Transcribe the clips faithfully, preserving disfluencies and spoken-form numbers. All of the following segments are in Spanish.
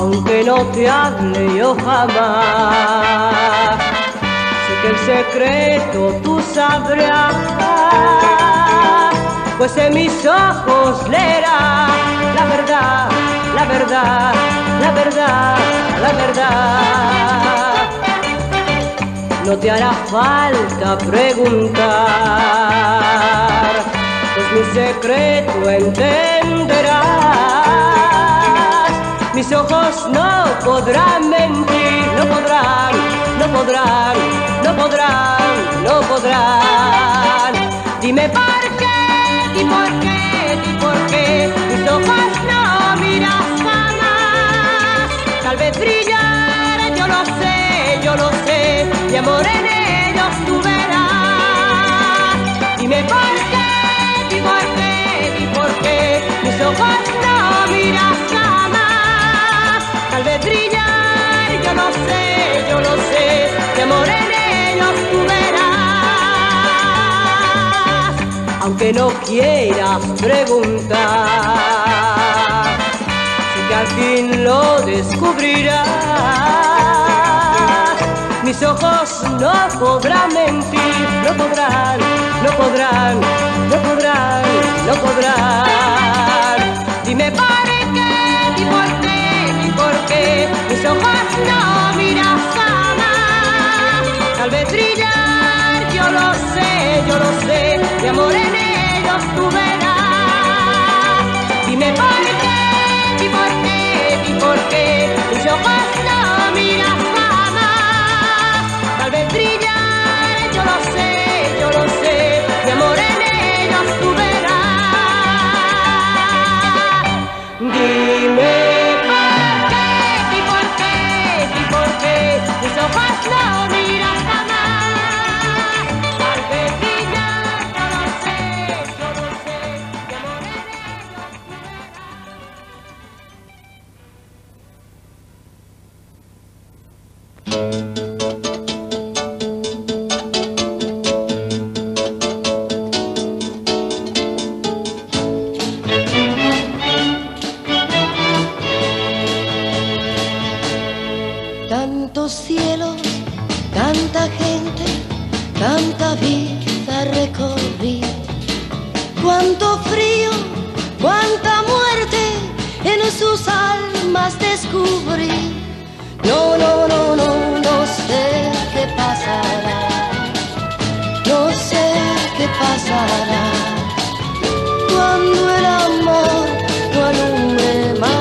aunque no te hable yo jamás. Sé que el secreto tú sabrás, pues en mis ojos leerás la verdad, la verdad, la verdad, la verdad. No te hará falta preguntar, pues mi secreto entenderás. Mis ojos no podrán mentir, no podrán, no podrán, no podrán, no podrán. Dime por qué, di por qué, di por qué mis ojos no miras jamás. Tal vez brillar, yo lo sé, yo lo sé, mi amor en ellos tú verás. Dime por qué, di por qué, di por qué mis ojos no miras jamás. Tal vez brillar, yo lo sé, yo lo sé, mi amor en ellos tú verás. Aunque no quieras preguntar, sé que al fin lo descubrirás. Mis ojos no podrán mentir, no podrán, no podrán, no podrán, no podrán. Dime por qué, di por qué, di por qué mis ojos no miras jamás. Tal vez brillar, yo lo sé, yo lo sé, mi amor en ellos tú verás. Dime por qué, di por qué, di por qué mis ojos no miras jamás. Tal vez brillar, yo lo sé, yo lo sé, mi amor en ellos tú verás. Dime por qué, di por qué, di por qué mis ojos no miras jamás. Tal vez brillar, yo lo sé, yo lo sé, mi amor en ellos tú Tantos cielos, tanta gente, tanta vida recorrí. Cuánto frío, cuánta muerte en sus almas descubrí. No, no, no, no, no sé qué pasará. No sé qué pasará cuando el amor no alumbre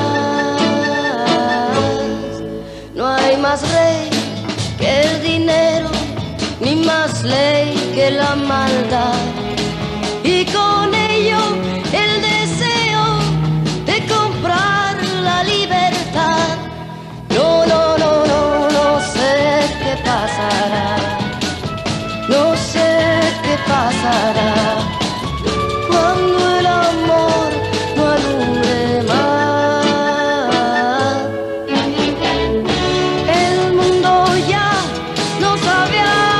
más. No hay más rey que el dinero, ni más ley que la maldad. Y con ello el deseo de comprar la libertad. No, no, no, no, no sé qué pasará. No sé qué pasará cuando el amor no alumbre más. El mundo ya no sabe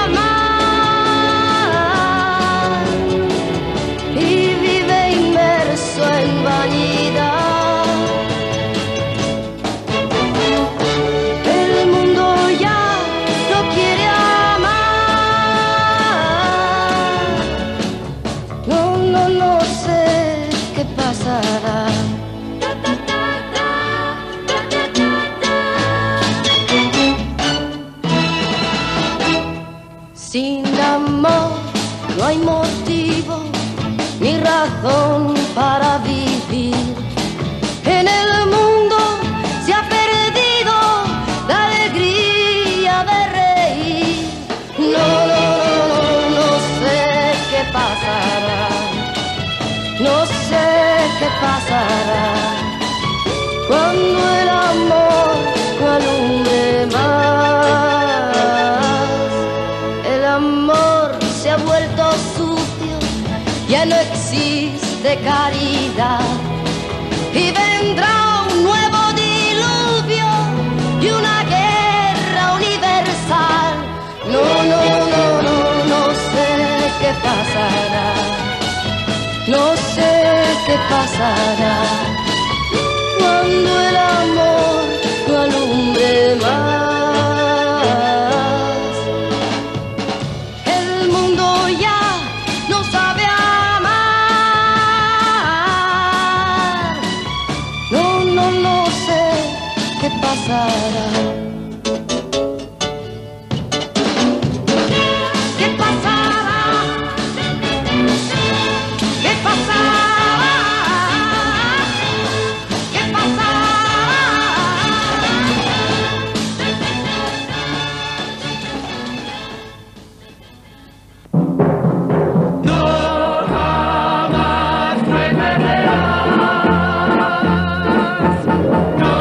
amar y vive inmerso en vanidad. El mundo ya no quiere amar. No, no, no sé qué pasará. Sin amor no hay motivo ni razón para vivir. En el mundo se ha perdido la alegría de reír. No, no, no, no, no sé qué pasará. No sé qué pasará cuando el amor no alumbre más. El amor se ha vuelto sucio, ya no existe caridad. Y vendrá un nuevo diluvio y una guerra universal. No, no, no, no, no sé qué pasará. No sé qué pasará cuando el amor no pasará? ¿Qué pasará? ¿Qué pasará? ¿Qué pasará? No jamás me perderás. No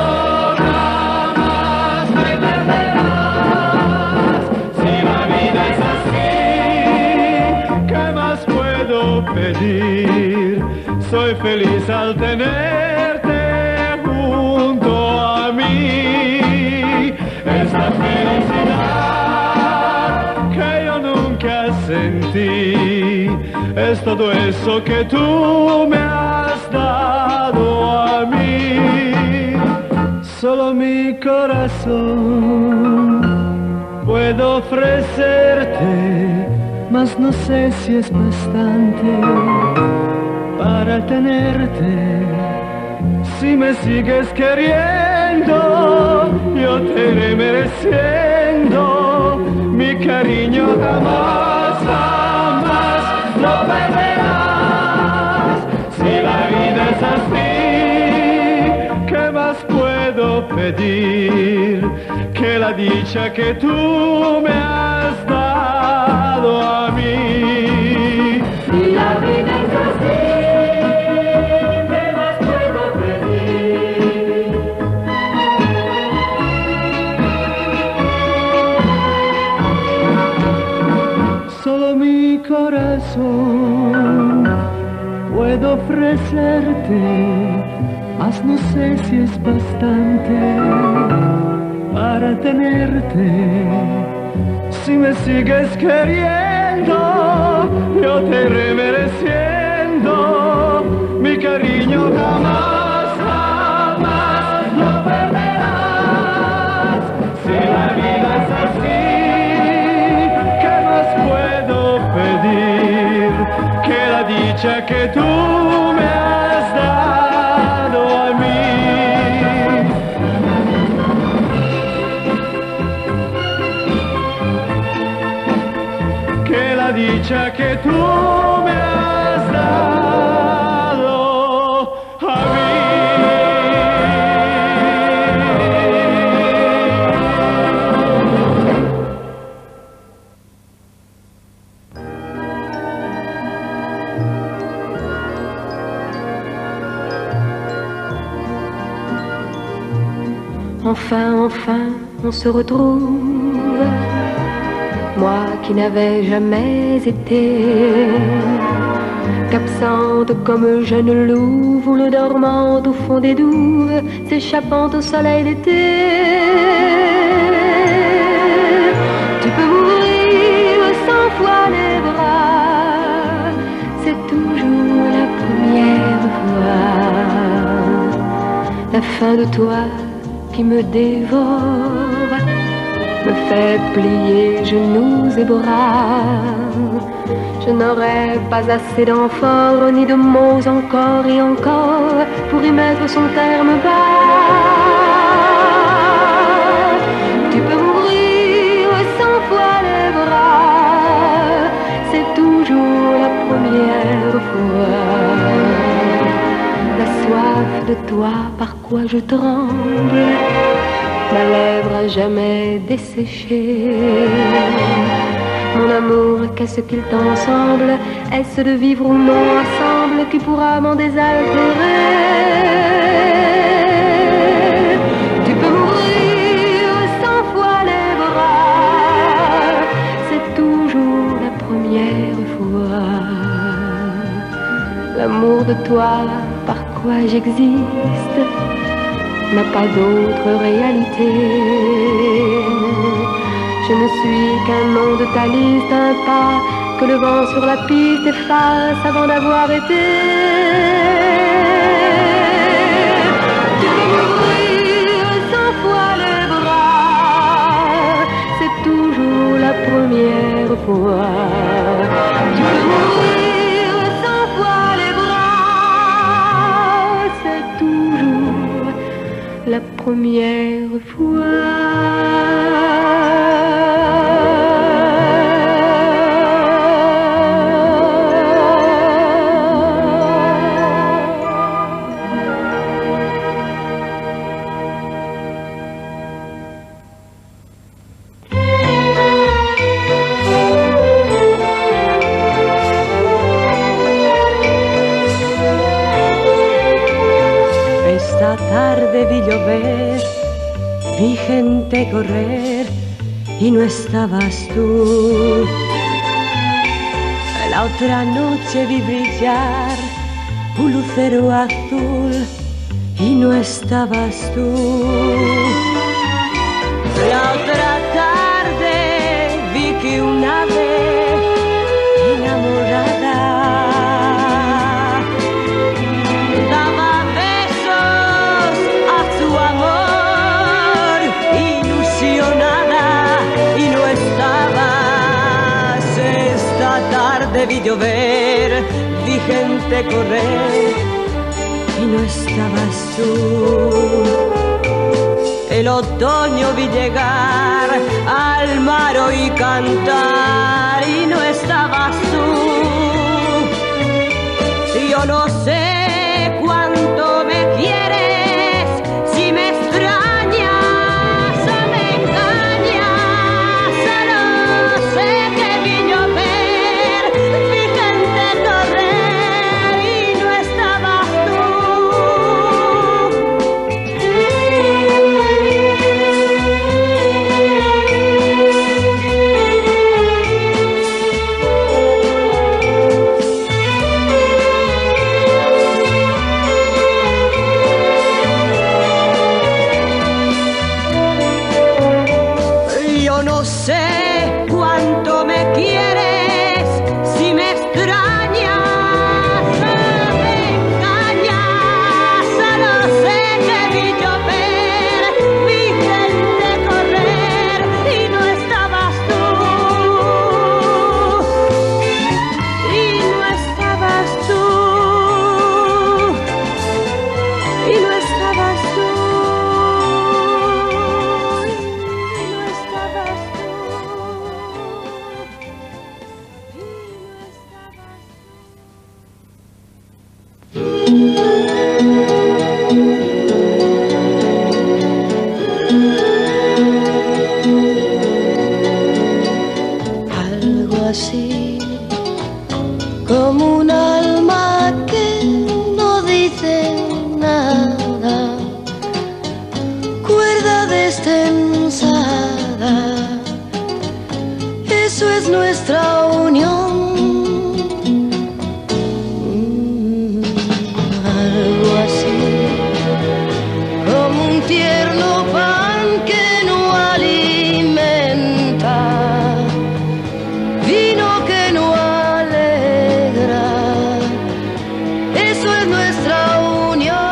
jamás me perderás. Si la vida es así, ¿qué más puedo pedir? Soy feliz al tenerte junto a mí. Esa felicidad que yo nunca sentí, es todo eso que tú me has dado a mí. Solo mi corazón puedo ofrecerte, mas no sé si es bastante para tenerte. Si me sigues queriendo, yo te iré mereciendo mi cariño. Jamás, jamás lo perderás. Si la vida es así, ¿qué más puedo pedir que la dicha que tú me has dado a mí? Si la vida es así, ¿qué más puedo pedir? Solo mi corazón puedo ofrecerte, mas no sé si es bastante para tenerte. Si me sigues queriendo, yo te iré mereciendo mi cariño. Jamás, jamás lo perderás. Si la vida es así, ¿qué más puedo pedir que la dicha que tú me has dado a mí? Que la dicha que tú me has dado a mí. Enfin, enfin, on se retrouve. Moi qui n'avais jamais été qu'absente comme jeune louve ou le dormante au fond des douves, s'échappant au soleil d'été. Tu peux m'ouvrir cent fois les bras, c'est toujours la première fois. La fin de toi qui me dévore me fait plier genoux et bras. Je n'aurais pas assez d'enfort ni de mots encore et encore pour y mettre son terme bas. Tu peux m'ouvrir cent fois les bras, c'est toujours la première fois. La soif de toi par quoi je tremble, ma lèvre à jamais desséchée. Mon amour, qu'est-ce qu'il t'en semble? Est-ce de vivre ou non ensemble qui pourra m'en désaltérer? Tu peux m'ouvrir cent fois les bras, c'est toujours la première fois. L'amour de toi, par quoi j'existe, n'a pas d'autre réalité. Je ne suis qu'un nom de ta liste, un pas que le vent sur la piste efface avant d'avoir été. Tu peux m'ouvrir cent fois les bras, c'est toujours la première fois. Tu peux m'ouvrir cent fois les bras, c'est toujours la première Esta tarde vi llover, vi gente correr y no estabas tú. La otra noche vi brillar un lucero azul y no estabas tú. La otra tarde vi que una vez enamorada daba besos a su amor, ilusionada y no estabas. Esta tarde vi llover, vi gente correr y no estabas tú. El otoño vi llegar al mar y cantar y no estabas tú. Yo no sé cuánto me quieres, si me extrañas o me engañas. Solo sé que vi llover, vi gente correr y no estabas tú. Yo no sé cuánto me quieres, si me extrañas o me engañas. Solo sé que vi llover, vi gente correr y no estabas tú. Y no estabas tú. Y no estabas tú. algo así como un alma que no dice nada, cuerda destensada, eso es nuestra unión. Mm, algo así como un tierno pan que no alimenta, vino que no alegra, eso es nuestra unión.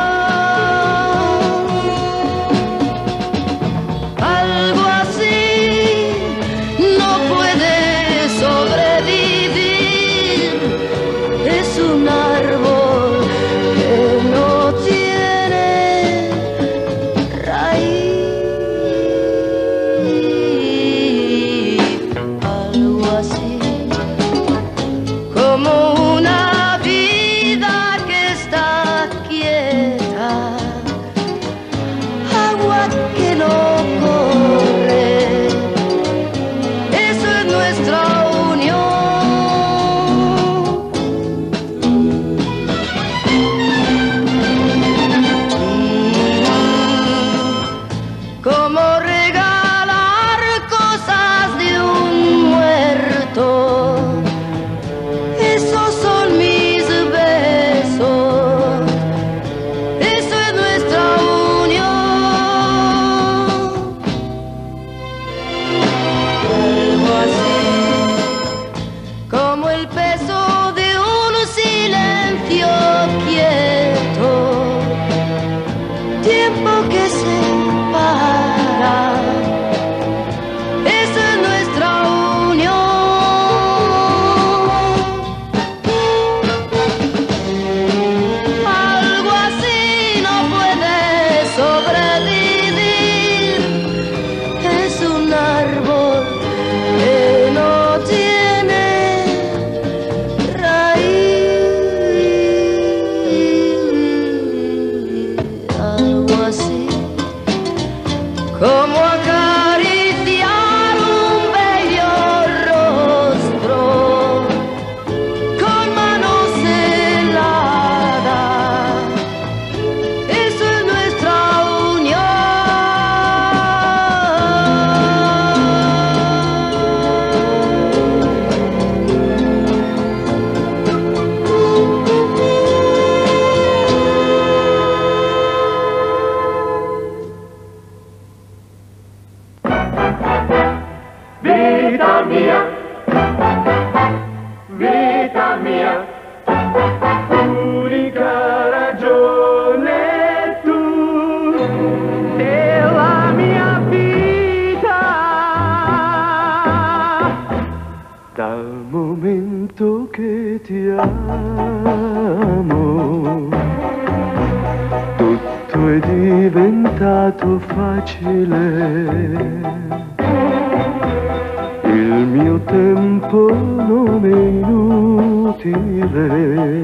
Algo así no puede sobrevivir, es un árbol que no tiene raíz. Algo así como una vida que está quieta, agua que no corre, eso es nuestra unión. Como regalar cosas de un muerto, esos son mis besos, eso es nuestra unión. Algo así como el peso de un silencio quieto, tiempo que se para, eso es nuestra unión. Algo así no puede sobrevivir. tutto è diventato facile, il mio tempo non è inutile,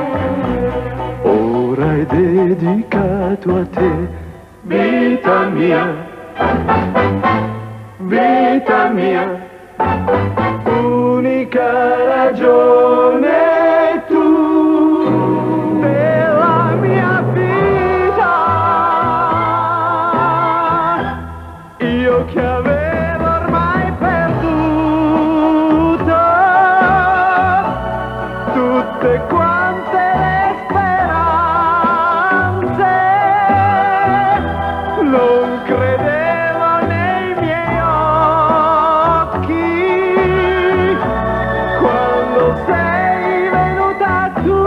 ora è dedicato a te, vita mia, vita mia, unica ragione tu della mia vita, io che avevo ormai perduto tutte quante le speranze, non credevo nei miei occhi quando sei venuta tu,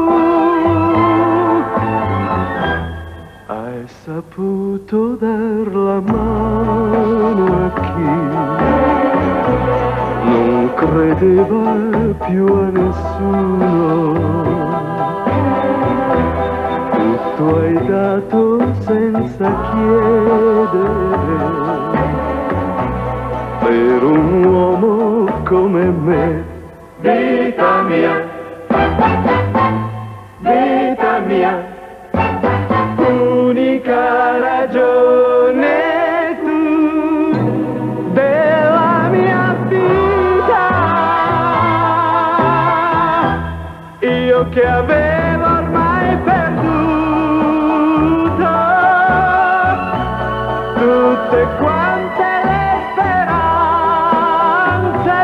hai saputo dar la mano a chi non credeva più a nessuno, tutto hai dato senza chiedere, per un uomo come me, vita mia, vita mia, unica ragione tu della mia vita, io che avevo ormai perduto tutte quante le speranze,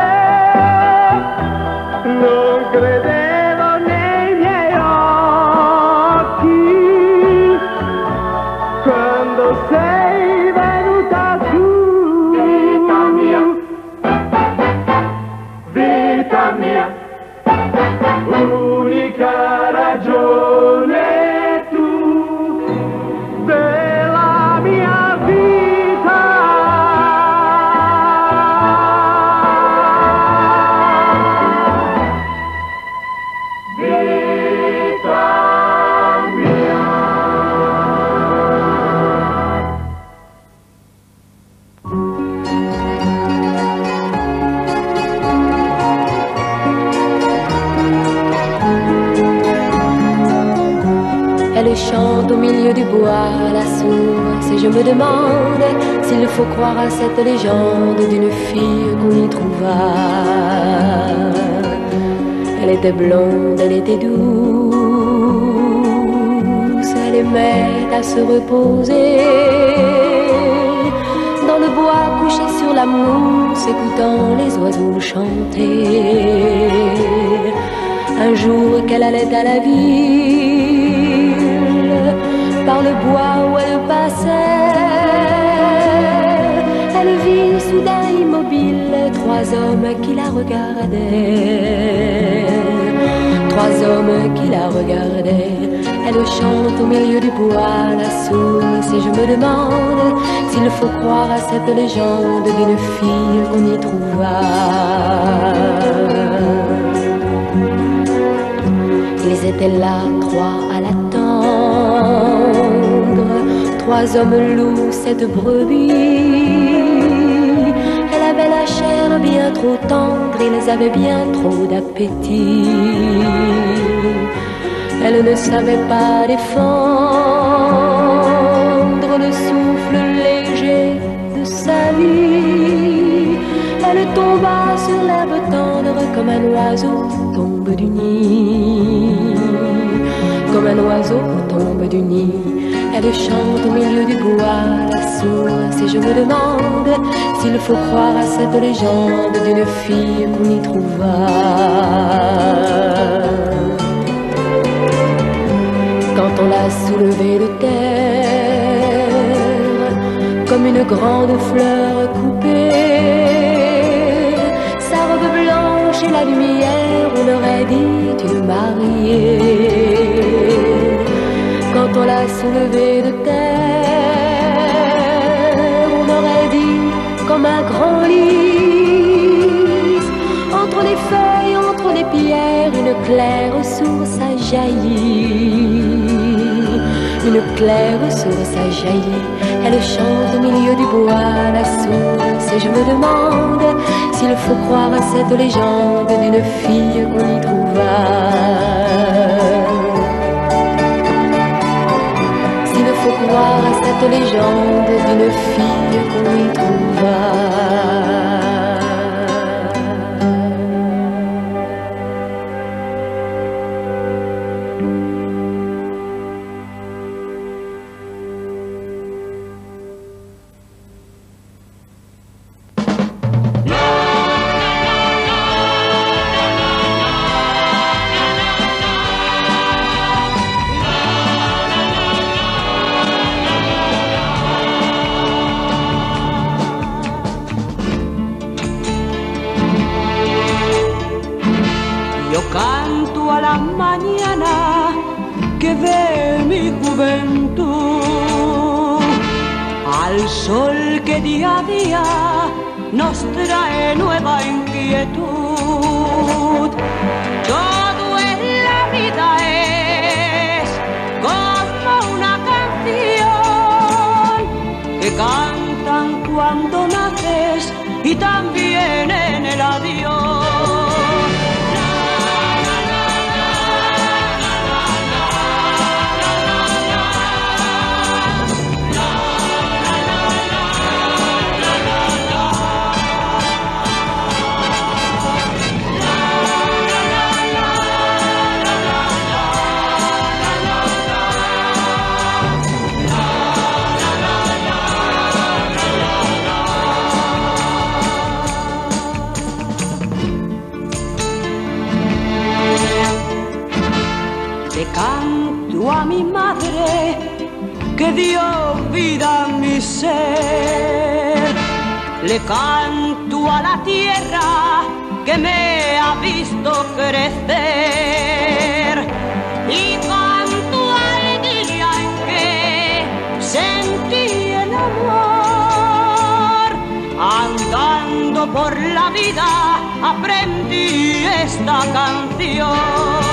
non credevo nei miei occhi quando sei venuta tu, vita mia, vita mia, unica ragione tu della mia vita. Vita mia. Elle chante au milieu du bois, la source, et je me demande s'il faut croire à cette légende d'une fille qu'on y trouva. Elle était blonde, elle était douce, elle aimait à se reposer dans le bois couché sur la mousse, écoutant les oiseaux chanter. Un jour qu'elle allait à la ville, par le bois où elle passait, elle vit soudain immobile trois hommes qui la regardaient. Trois hommes qui la regardaient. Elle chante au milieu du bois, la source, et je me demande s'il faut croire à cette légende d'une fille qu'on y trouva. Ils étaient là, trois à l'attendre, trois hommes loups, cette brebis. Elle avait la chair bien trop tendre, ils avaient bien trop d'appétit. Elle ne savait pas défendre le souffle léger de sa vie. Elle tomba sur l'herbe tendre comme un oiseau tombe du nid. Comme un oiseau tombe du nid. Elle chante au milieu du bois, la source, et je me demande s'il faut croire à cette légende d'une fille qu'on y trouva. Quand on l'a soulevée de terre, comme une grande fleur coupée, sa robe blanche et la lumière, on aurait dit une mariée. Quand on l'a soulevée de terre, on aurait dit comme un grand lys. Entre les feuilles, entre les pierres, une claire source a jailli. Une claire source a jailli, elle chante au milieu du bois la source. Et je me demande s'il faut croire à cette légende d'une fille qu'on y trouva. S'il faut croire à cette légende d'une fille qu'on y trouva. Yo canto a la mañana que ve mi juventud, al sol que día a día nos trae nueva inquietud. Todo en la vida es como una canción que cantan cuando naces y también en el adiós. Le canto a mi madre que dio vida a mi ser. Le canto a la tierra que me ha visto crecer. Y canto al día en que sentí el amor. Andando por la vida aprendí esta canción.